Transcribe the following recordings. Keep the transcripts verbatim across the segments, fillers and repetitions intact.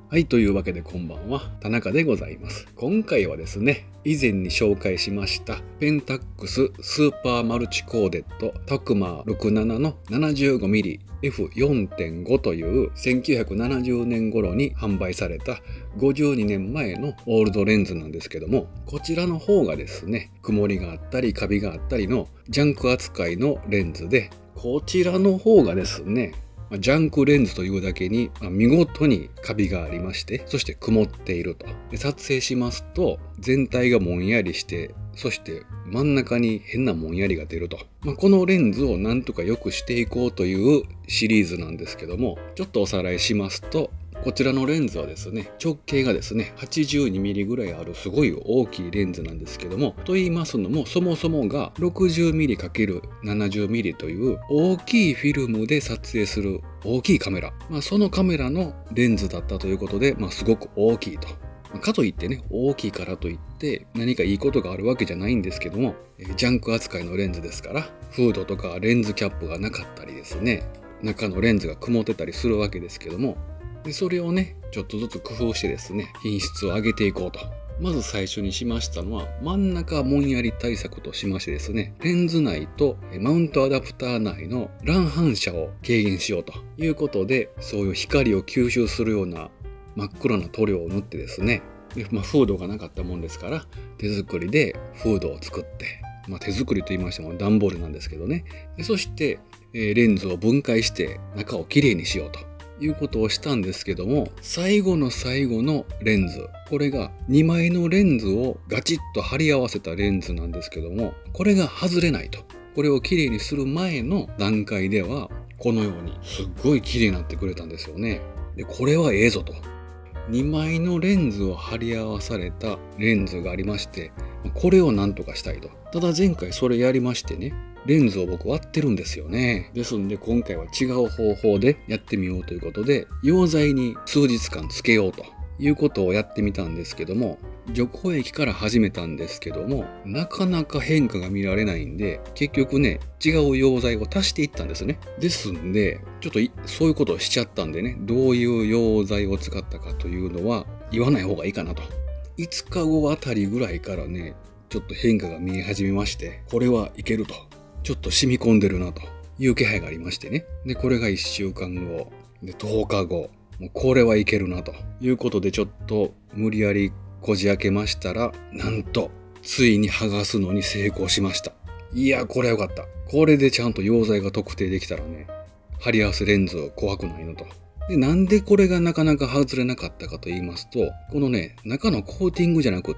はい、というわけでこんばんは、田中でございます。今回はですね、以前に紹介しましたペンタックススーパーマルチコーデットタクマろくじゅうななの ななじゅうごミリエフよんてんご というせんきゅうひゃくななじゅうねん頃に販売されたごじゅうにねんまえのオールドレンズなんですけども、こちらの方がですね、曇りがあったりカビがあったりのジャンク扱いのレンズで、こちらの方がですね、ジャンクレンズというだけに見事にカビがありまして、そして曇っていると。で撮影しますと全体がもんやりして、そして真ん中に変なもんやりが出ると。まあ、このレンズをなんとか良くしていこうというシリーズなんですけども、ちょっとおさらいしますと、こちらのレンズはですね、直径がですね はちじゅうにミリ ぐらいあるすごい大きいレンズなんですけども、と言いますのも、そもそもが ろくじゅうミリかけるななじゅうミリ という大きいフィルムで撮影する大きいカメラ、まあ、そのカメラのレンズだったということで、まあ、すごく大きいと。かといってね、大きいからといって何かいいことがあるわけじゃないんですけども、ジャンク扱いのレンズですから、フードとかレンズキャップがなかったりですね、中のレンズが曇ってたりするわけですけども、でそれをねちょっとずつ工夫してですね、品質を上げていこうと。まず最初にしましたのは、真ん中もんやり対策としましてですね、レンズ内とマウントアダプター内の乱反射を軽減しようということで、そういう光を吸収するような真っ黒な塗料を塗ってですね、で、まあ、フードがなかったもんですから手作りでフードを作って、まあ、手作りと言いましても段ボールなんですけどね。でそして、えー、レンズを分解して中をきれいにしようということをしたんですけども、最後の最後のレンズ、これがにまいのレンズをガチッと貼り合わせたレンズなんですけども、これが外れないと。これをきれいにする前の段階ではこのようにすっごいきれいになってくれたんですよね。でこれはええぞと。にまいのレンズを貼り合わされたレンズがありまして、これをなんとかしたいと。ただ前回それやりましてね、レンズを僕割ってるんですよね。ですんで今回は違う方法でやってみようということで、溶剤に数日間つけようということをやってみたんですけども、除光液から始めたんですけども、なかなか変化が見られないんで、結局ね違う溶剤を足していったんですね。ですんでちょっとそういうことをしちゃったんでね、どういう溶剤を使ったかというのは言わない方がいいかなと。いつかごあたりぐらいからねちょっと変化が見え始めまして、これはいけると、ちょっと染み込んでるなという気配がありましてね。でこれがいっしゅうかんごでとおかご、もうこれはいけるなということで、ちょっと無理やりこじ開けましたら、なんとついに剥がすのに成功しました。いやこれはよかった。これでちゃんと溶剤が特定できたらね、貼り合わせレンズ怖くないのと。でなんでこれがなかなか外れなかったかと言いますと、このね中のコーティングじゃなくって、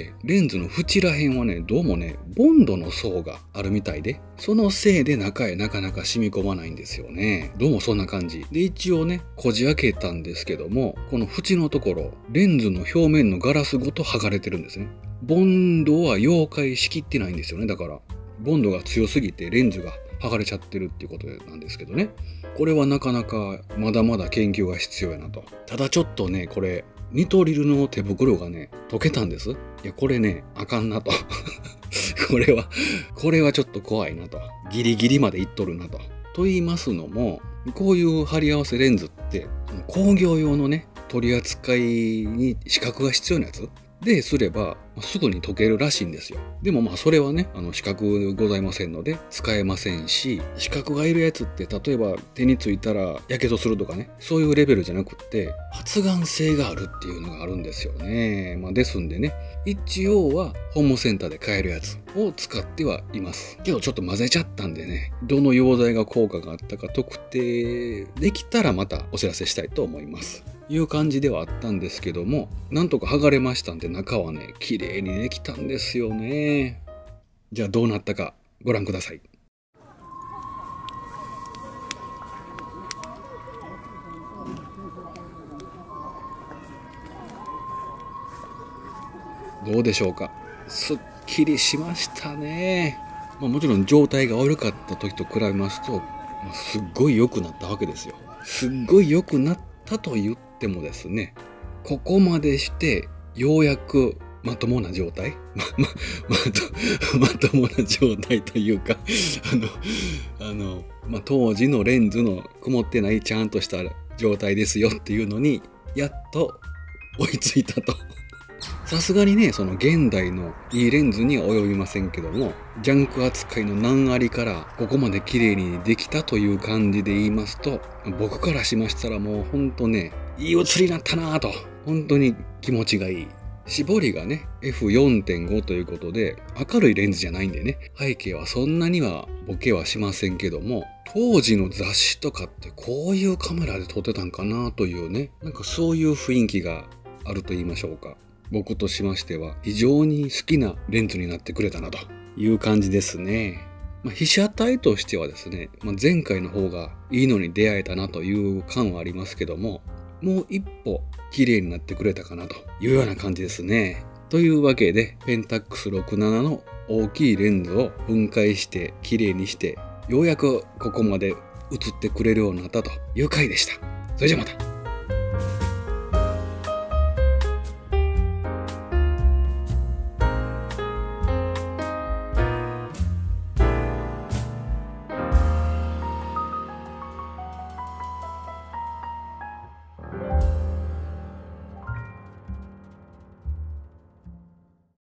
レンズの縁らへんはねどうもねボンドの層があるみたいで、そのせいで中へなかなか染み込まないんですよね。どうもそんな感じで、一応ねこじ開けたんですけども、この縁のところレンズの表面のガラスごと剥がれてるんですね。ボンドは溶解しきってないんですよね。だからボンドが強すぎてレンズが剥がれちゃってるっていうことなんですけどね。これはなかなかまだまだ研究が必要やなと。ただちょっとねこれニトリルの手袋がね溶けたんです。いやこれねあかんなとこれはこれはちょっと怖いなと、ギリギリまでいっとるなと。と言いますのも、こういう貼り合わせレンズって工業用のね取り扱いに資格が必要なやつですればすぐに溶けるらしいんですよ。でもまあそれはねあの資格ございませんので使えませんし、資格がいるやつって例えば手についたらやけどするとかね、そういうレベルじゃなくって発がん性があるっていうのがあるんですよね。まあ、ですんでね一応はホームセンターで買えるやつを使ってはいますけど、ちょっと混ぜちゃったんでね、どの溶剤が効果があったか特定できたらまたお知らせしたいと思いますいう感じではあったんですけども、なんとか剥がれましたんで中はね綺麗にできたんですよね。じゃあどうなったかご覧ください。どうでしょうか。すっきりしましたね。まあ、もちろん状態が悪かった時と比べますと、まあ、すっごい良くなったわけですよ。すっごい良くなったと言ってもですね、ここまでしてようやくまともな状態ま、ま、まと、まともな状態というかあの、あの、まあ、当時のレンズの曇ってないちゃんとした状態ですよっていうのにやっと追いついたと。さすがにね、その現代のいいレンズには及びませんけども、ジャンク扱いの難ありからここまで綺麗にできたという感じで言いますと、僕からしましたらもうほんとね、いい写りになったなぁと、本当に気持ちがいい。絞りがね エフよんてんご ということで明るいレンズじゃないんでね、背景はそんなにはボケはしませんけども、当時の雑誌とかってこういうカメラで撮ってたんかなというね、なんかそういう雰囲気があると言いましょうか。僕としましては非常に好きなレンズになってくれたなという感じですね。まあ、被写体としてはですね、まあ、前回の方がいいのに出会えたなという感はありますけども、もう一歩綺麗になってくれたかなというような感じですね。というわけでペンタックスろくじゅうななの大きいレンズを分解して綺麗にして、ようやくここまで写ってくれるようになったという回でした。それじゃまた。